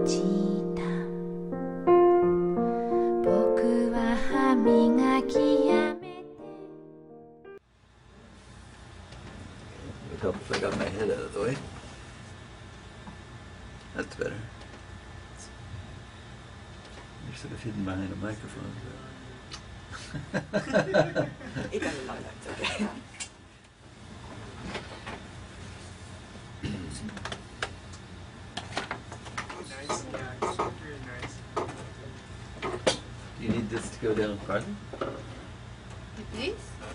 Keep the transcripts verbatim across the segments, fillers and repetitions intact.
ちた。僕は歯磨きやめて。 It would help if I got my head out of the way. That's better. You're sort of hidden behind a microphone. It doesn't matter, it's okay. Nice, yeah, it's really nice. Do you need this to go down farther? This?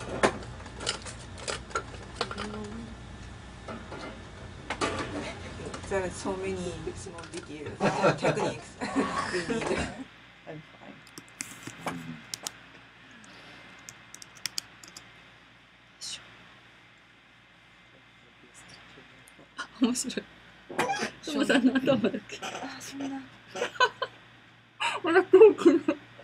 There are so many small details and techniques we need. I'm fine. 面白い。トモさんの頭だっけ。 あ、そんな。 笑ってるかな。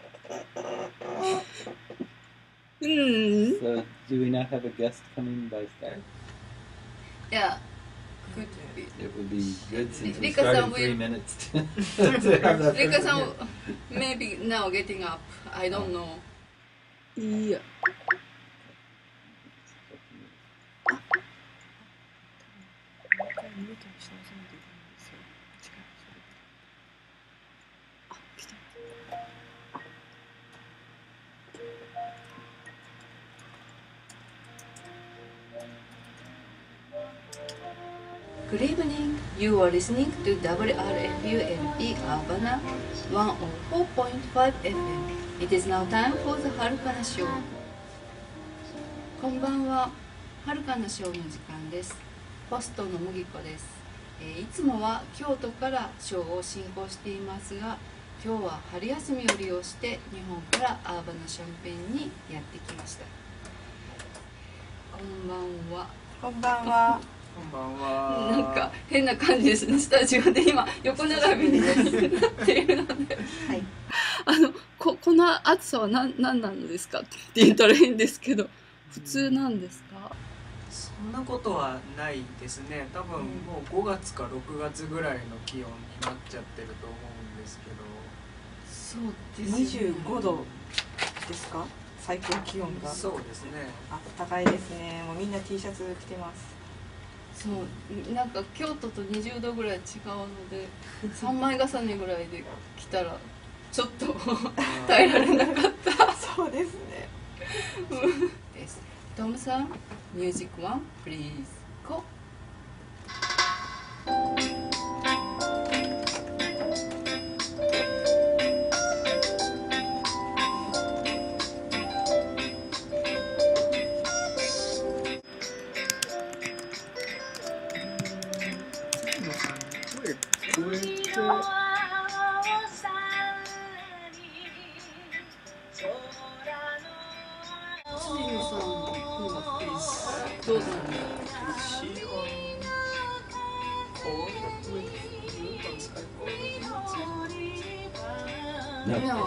うん。 So, do we not have a guest coming by Skype? いや。Could be. It would be good since we Rika started san three will- minutes to, to have that Rika person san here. maybe now getting up. I don't know. いや。Good evening. You are listening to W R F U L P Urbana one oh four point five F M. It is now time for the はるかなショー。こんばんは。はるかなショーの時間です。ホストの麦子です。えーいつもは京都からショーを進行していますが、今日は春休みを利用して日本からアーバナシャンペンにやってきました。こんばんは。 こんばんは。 こんばんは。 なんか変な感じですね。スタジオで今横並びになっているので、 はい。 あの こ, この暑さは何何なのですかって言ったら変ですけど、普通なんですか？ そんなことはないですね。多分もうごがつかろくがつぐらいの気温になっちゃってると思うんですけど。 そうですね。 にじゅうごどですか？最高気温が。 そうですね。 あったかいですね。もうみんな T シャツ着てます。 そうなんか京都とにじゅうどぐらい違うので、さんまい重ねぐらいで来たらちょっと耐えられなかった。 そうですね。 です。トムさん、ミュージックワン、プリーズ、ゴー。どうぞ。 No. No.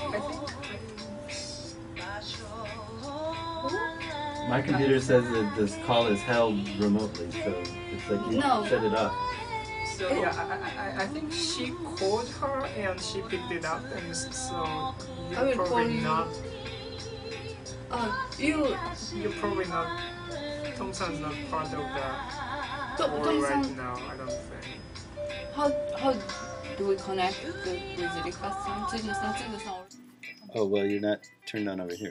My computer says that this call is held remotely, so it's like you No. set it up. So yeah, I, I, I think she called her and she picked it up, and so I will you're call probably you. not. あ、you You're probably not. Tom-san's not part of the ト call トムさん right now. I don't think. how how do we connect with リカさん、辻野さん、辻野さん。 Oh, well, you're not turned on over here.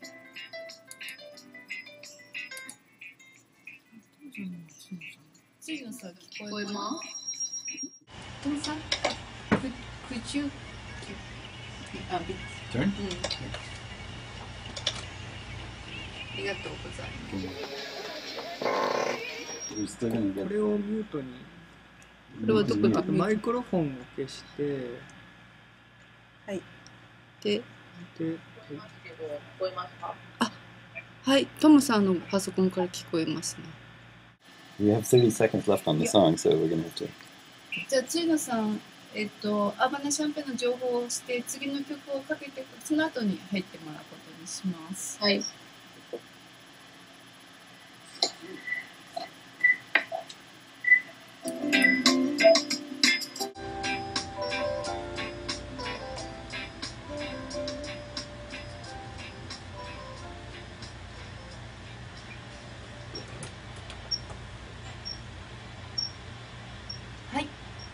辻野さん聞こえます？トムさん、could could you あ、び Turn? うん。ありがとうございます。 We're still gonna こ get. れをミュートに。 これはどこにあとマイクロフォンを消してはい。 で、 で、 はい、トムさんのパソコンから聞こえますね。 We have thirty seconds left on the song, so we're gonna have to. じゃあ、チーノさん、えっと、アーバナシャンペンの情報をして、次の曲をかけて、その後に入ってもらうことにします。はい。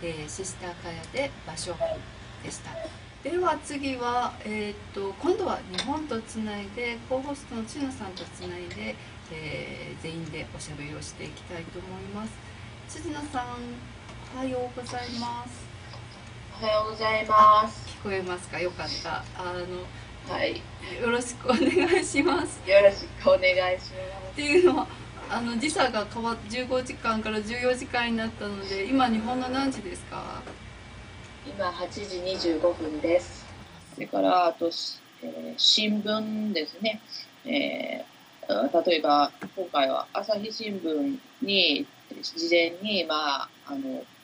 えー、シスターカヤで場所でした。では次は、えー、と今度は日本とつないでコーホストの千野さんとつないで、えー、全員でおしゃべりをしていきたいと思います。辻野さん、おはようございます。 おはようございます。 聞こえますか？よかった。あの、 はい、 よろしくお願いします。 よろしくお願いします。 っていうのはあの時差が変わじゅうごじかんからじゅうよじかんになったので、今日本の何時ですか？ 今はちじにじゅうごふんです。それからあと、えー、新聞ですね、えー、例えば今回は朝日新聞に事前にまああの、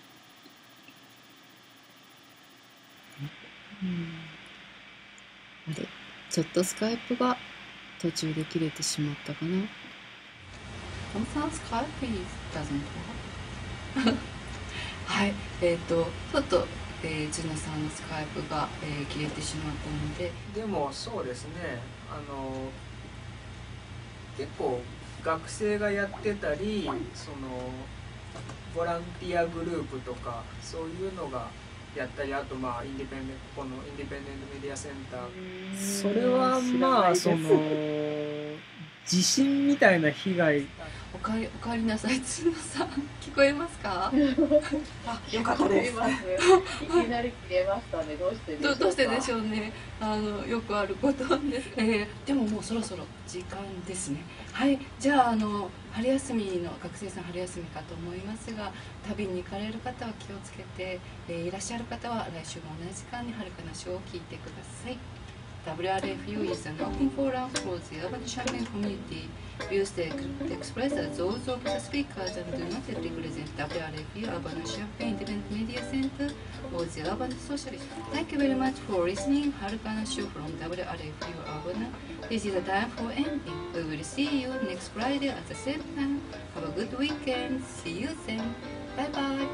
うん、あれちょっとスカイプが途中で切れてしまったかな。Sometimes Skype doesn't work はい、えっ、ー、とちょっとえー、ジュノさんのスカイプが、えー、切れてしまったので。 でもそうですね、あの結構学生がやってたり、そのボランティアグループとかそういうのがやったり、あとまあインディペンデントこのインディペンデントメディアセンター、 それはまあその地震みたいな被害。 おかえり、おかえりなさい、つのさん、聞こえますか？ あ、よかったです。 いきなり切れましたね。どうしてでしょうか。 どうしてでしょうね。あのよくあることです。えー、でももうそろそろ時間ですね。はい、じゃああの春休みの学生さん春休みかと思いますが、旅に行かれる方は気をつけて、えー、いらっしゃる方は来週も同じ時間にはるかなショーを聞いてください。ダブリューアールエフユー is an open forum for the urban Shanghai community. Views expressed as those of the speakers and do not represent W R F U Urban Shanghai Independent Media Center or the Urban Socialist. Thank you very much for listening. Harukana Show from W R F U Urban. This is the time for ending. We will see you next Friday at the same time. Have a good weekend. See you then. Bye bye.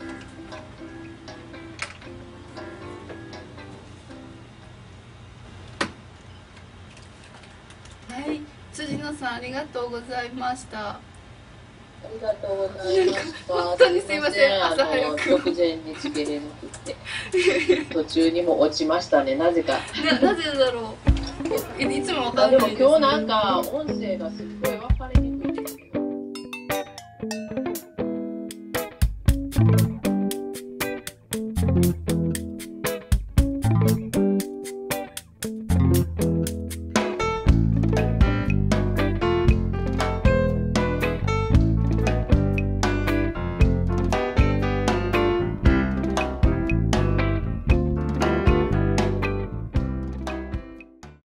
はい、辻野さんありがとうございました。 ありがとうございました。 本当にすいません、朝早く。 直前につけれなくて、途中にも落ちましたね、なぜか。 な、なぜだろう。いつもわかんないです。 でも今日なんか音声がすっごい分かりにくいですけど。